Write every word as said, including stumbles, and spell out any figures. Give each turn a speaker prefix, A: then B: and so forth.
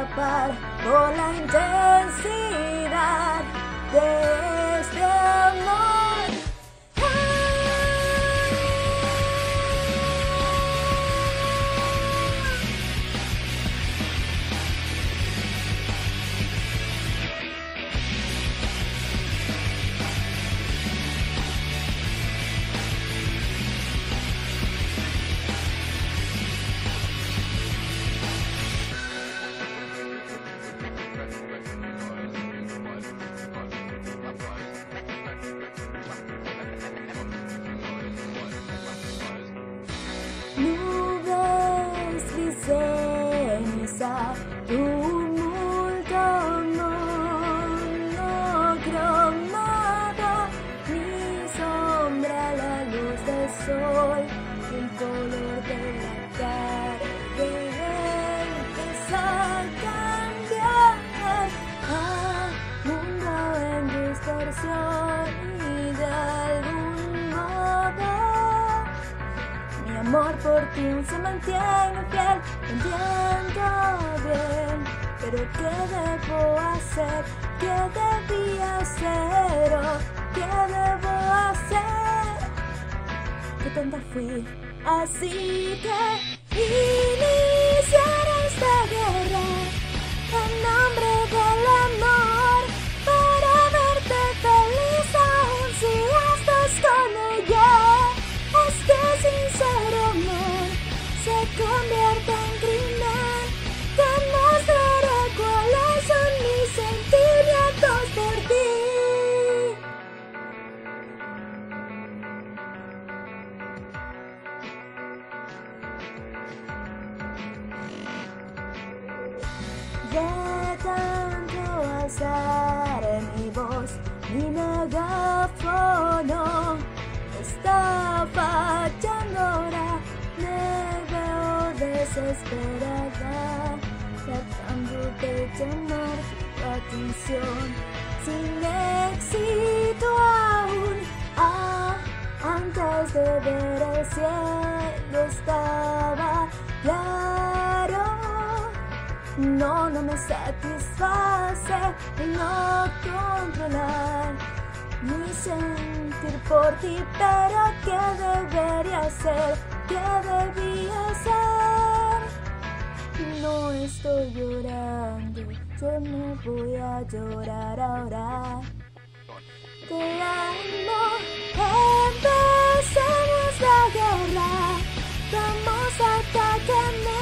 A: escapar por la intensidad de este amor. Nubes y ceniza, tumulto monocromado, mi sombra, la luz del sol, el color de la cara que empieza a cambiar, ah, mundo en distorsión y de algún modo mi amor por ti se mantiene fiel. Entiendo bien, pero ¿qué debo hacer? ¿Qué debía hacer? Oh, ¿qué debo hacer? Qué tonta fui, así que iniciar esta guerra en nombre del amor, para verte feliz aún si estás con ella. Este sincero amor se convierte en crimen. Te mostraré cuáles son mis sentimientos por ti. De tanto alzar en mi voz, mi megáfono está fallando ahora. Me veo desesperada, tratando de llamar tu atención, sin éxito aún. Ah, antes de ver el cielo estaba claro. No, no me satisface no controlar mi sentir por ti, pero ¿qué debería hacer? ¿Qué debía hacer? No estoy llorando, yo no voy a llorar ahora. Te amo, empecemos la guerra, vamos a atacarme.